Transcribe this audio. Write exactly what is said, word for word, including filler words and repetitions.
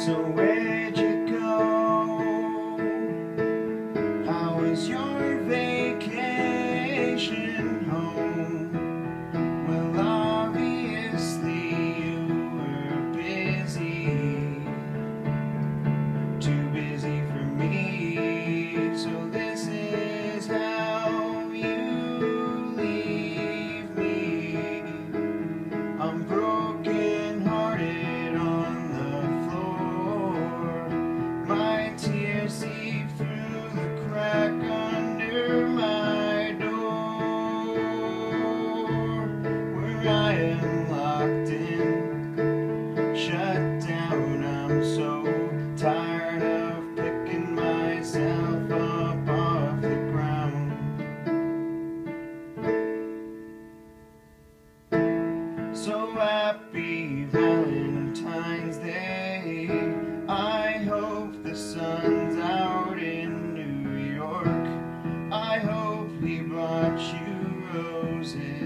So where'd you go? How was your vacation home? Well, obviously you were busy, too busy for me. So this is how you leave me. I'm broken hearted on the floor. My tears seep through the crack under my door, where I am locked in, shut down. I'm so tired of picking myself up off the ground. So happy Valentine's Day. I hope the sun's out in New York. I hope he brought you roses.